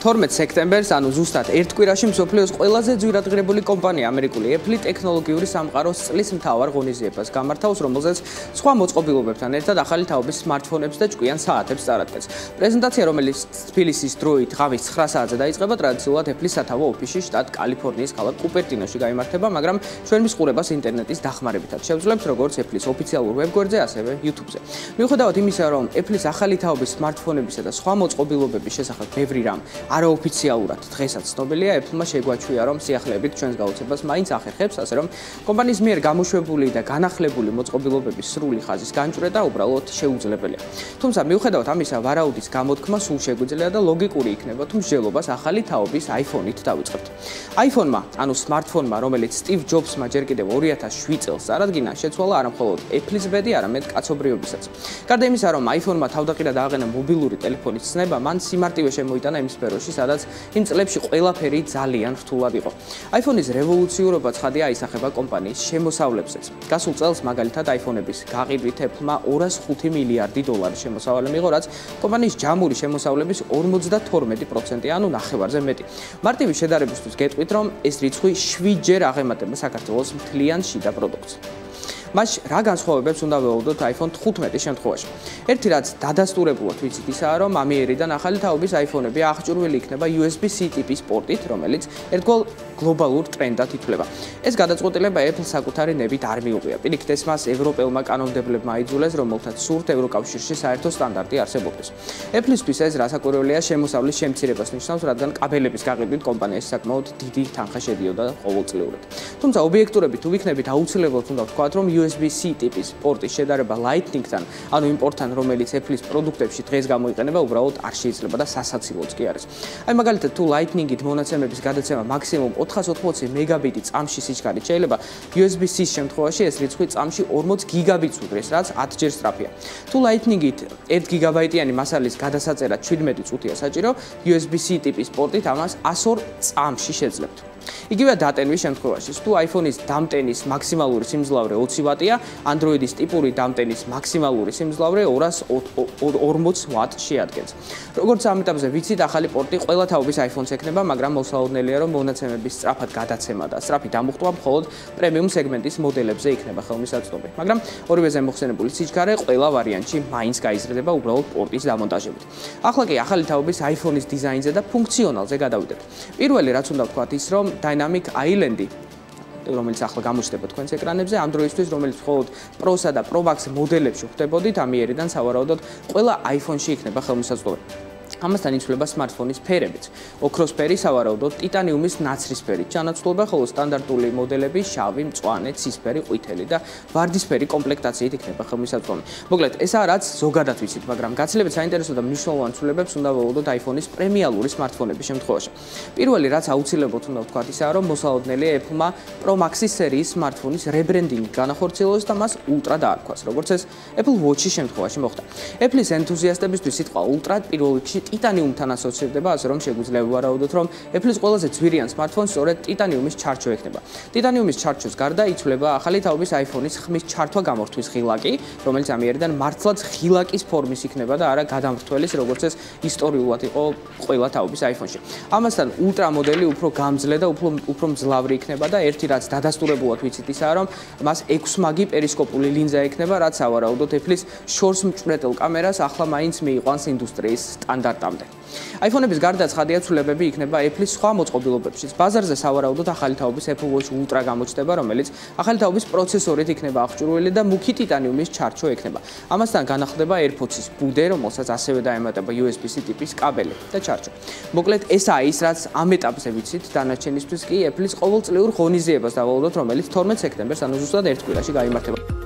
12 სექტემბერს, ანუ ზუსტად ერთ კვირაში მსოფლიოს ყველაზე ძვირადღირებული კომპანია ამერიკული Apple ტექნოლოგიური სამყაროს წლის მთავარ ღონისძიებას გამართავს, რომელზეც სხვა მოწყობილობებთან ერთად ახალი თაობის smartphone-ებს და ჭკვიან საათებს წარადგენს. პრეზენტაცია, რომელიც თბილისის დროით ღამის 9 საათზე დაიწყება, ტრადიციულად Apple-ის სათავო ოფისში შტატ კალიფორნიის ქალაქ კუპერტინოში გაიმართება, მაგრამ ჩვენ მისყურებას ინტერნეტის დახმარებითაც შევძლებთ, როგორც Apple-ის ოფიციალურ ვებგვერდზე, ასევე YouTube-ზე. მიუხედავად იმისა, რომ Apple-ის ახალი თაობის smartphone-ებისა და სხვა მოწყობილობების შესახებ ბევრი რამ არაოფიციალურად დღესაც ცნობილია, Apple-მა შეგვაჩვია, რომ სიახლეებით ჩვენს გაოცებას მაინც ახერხებს, ასე რომ კომპანიის მიერ გამოშვებული და განახლებული მოწყობილობების სრული ხაზის განჭვრეტა უბრალოდ შეუძლებელია. თუმცა მიუხედავად ამისა, ვარაუდის გამოთქმა სულ შეგვიძლია და ლოგიკური იქნება, თუ მსჯელობას ახალი თაობის iPhone-ით დავიწყებთ. iPhone-მა, ანუ smartphone-მა, რომელიც Steve Jobs-მა ჯერ კიდევ 2007 წელს წარადგინა, შეცვალა არა მხოლოდ Apple-ის ბედი, არამედ კაცობრიობისაც. გარდა იმისა, რომ iPhone-მა თავდაყირა დააყენა მობილური ტელეფონის ცნება, მან სიმარტივე შემოიტანა იმ სფეროში, სადაც იმ წლებში ყველაფერი ძალიან რთულად იყო. iPhone-ის რევოლუციურობა ცხადია აისახება კომპანიის შემოსავლებზეც. გასულ წელს მაგალითად iPhone-ების გაყიდვით Apple-მა 205 მილიარდი დოლარის შემოსავალი მიიღო, რაც კომპანიის ჯამური შემოსავლების 52%, ანუ ნახევარზე მეტი. მარტივი შედარებისთვის გეტყვით, რომ ეს რიცხვი 7-ჯერ აღემატება საქართველოს მთლიან შიდა პროდუქტს. მას რა განსხვავებებს უნდა ვეუბნოთ iPhone 15-ის შემთხვევაში? ერთი რაც დადასტურებულად ვიცით ისაა, რომ ამიერიდან ახალი თაობის iPhone-ები აღჭურვილი იქნება USB-C ტიპის პორტით, რომელიც ერთგვარ გლობალურ ტრენდად ითვლება. ეს გადაწყვეტილება Apple საკუთარი ნებით არ მიუღია. პირიქით, ეს მას ევროპელმა კანონმდებლებმა აიძულეს, რომელთაც სურთ ევროკავშირში საერთო სტანდარტი არსებობდეს. Apple-ისთვის ეს რასაკვირველია შემოსავლის შემცირებას ნიშნავს, რადგან კაბელების გაყიდვით კომპანიის საკმაოდ დიდი თანხა შედიოდა ყოველწლიურად. თუმცა ობიექტურებით თუ ვიქნებით, აუცილებლად უნდა ვთქვათ, რომ USB-C ტიპის პორტის შედარება Lightning-თან, ანუ იმ პორტთან, რომელიც Apple-ის პროდუქტებში დღეს გამოიყენება, უბრალოდ არ შეიძლება და სასაცილოც კი არის. აი მაგალითად, თუ Lightning-ით მონაცემების გადაცემა მაქსიმუმ 480 მეგაბიტი წამში სიჩქარით შეიძლება, USB-C-ის შემთხვევაში ეს რიცხვი წამში 40 გიგაბიტს უდრის, რაც 10-ჯერ სწრაფია. თუ Lightning-ით 1 გიგაბაიტიანი მასალის გადასაწერად 17 წუთია საჭირო, USB-C ტიპის პორტით ამას 102 წამში შეძლებთ. იგივე დატენვის შემთხვევაში, თუ iPhone-ის დამტენის მაქსიმალური სიმძლავრე 20 ვატია, Android-ის ტიპური დამტენის მაქსიმალური სიმძლავრე 240 ვატს შეადგენს. როგორც ამ ეტაპზე ვიცით, ახალი პორტი ყველა თაობის iPhone-ს ექნება, მაგრამ მოსალოდნელია, რომ მონაცემების სწრაფად გადაცემა და სწრაფი დამუხტვა მხოლოდ პრემიუმ სეგმენტის მოდელებზე იქნება ხელმისაწვდომი. მაგრამ ორივეზე მოხსენებული სიჩქარე ყველა ვარიანტში მაინც გაიზრდება უბრალოდ პორტის დამონტაჟებით. ახლა კი ახალი თაობის iPhone-ის დიზაინზე და ფუნქციონალზე გადავიდეთ. პირველი რაც უნდა ვთქვათ ის, რომ Dynamic Island-ი, რომელიც ახლა გამოჩნდება თქვენს ეკრანებზე, ამ დროისთვის, რომელიც მხოლოდ Pro-სა და Pro Max მოდელებში ხვდებოდით, ამიერიდან სავარაუდოდ ყველა iPhone-ში იქნება ხელმისაწვდომი. ამასთან იცვლება smartphone-ის ფერებიც. ოქროსფერი, სავარაუდოდ ტიტანიუმის ნაცრისფერით ჩანაცვლება, ხოლო სტანდარტული მოდელები შავი, მწვანე, ცისფერი, ყვითელი და ვარდისფერი კომპლექტაციით იქნება ხელმისაწვდომი. მოკლედ, ესაა რაც ზოგადად ვიცით, მაგრამ გაცილებით საინტერესო და მნიშვნელოვან ცვლილებებს უნდა ვეუბნოთ iPhone-ის პრემიალური smartphone-ების შემთხვევაში. პირველი რაც აუცილებლად უნდა ვთქვათ ისაა, რომ მოსალოდნელია Apple-მა Pro Max-ის სერიის smartphone-ის rebranding განახორციელოს და მას Ultra დაარქვას, როგორც ეს Apple Watch-ის შემთხვევაში მოხდა. Apple-ის ენთუზიასტებისთვის სიტყვა Ultra პირველ რიგში ტიტანიუმთან ასოცირდება, ასე რომ შეგვიძლია ვვარაუდოთ, რომ Apple-ის ყველაზე ძვირიან smartphone სწორედ ტიტანიუმის ჩარჩო ექნება. ტიტანიუმის ჩარჩოს გარდა იცვლება ახალი თაობის iPhone-ის ხმის ჩართვა გამორთვის ღილაკი, რომელიც ამიერიდან მართლაც ღილაკის ფორმის იქნება და არა გადამრთველის, როგორც ეს ისტორიულად იყო ყველა თაობის iPhone-ში. ამასთან Ultra მოდელი უფრო გამძლე და უფრო მძლავრი იქნება და ერთი რაც დადასტურებულად ვიცით ისაა, რომ მას 6 მაგი პერისკოპული ლინზა ექნება, რაც სავარაუდოდ Apple-ის შორს მჭვრეტელ კამერას ახლა მაინც მიიყვანს ინდუსტრიის სტანდარტამდე. iPhone-ების გარდა ცხადია ცვლილებები იქნება Apple-ის სხვა მოწყობილობებშიც. ბაზარზე სავარაუდოდ ახალი თაობის Apple Watch Ultra გამოჩნდება, რომელიც ახალი თაობის პროცესორით იქნება აღჭურვილი და მუქი ტიტანიუმის ჩარჩო ექნება. ამასთან განახლდება AirPods-ის ბუდე, რომელსაც ასევე დაემატება USB-C ტიპის კაბელი და ჩარჩო. მოკლედ, ესაა ის, რაც ამ ეტაპზე ვიცით, დანარჩენისთვის კი Apple-ის ყოველწლიურ ღონისძიებას დავაუბრალოთ, რომელიც 12 სექტემბერს, ანუ ზუსტად ერთ კვირაში გაიმართება.